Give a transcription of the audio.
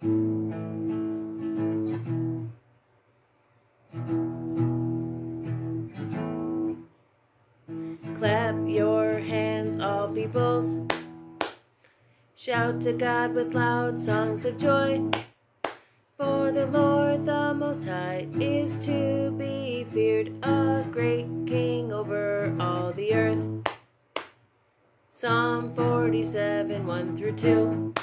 Clap your hands, all peoples. Shout to God with loud songs of joy. For the Lord the Most High is to be feared, a great King over all the earth. Psalm 47, 1 through 2.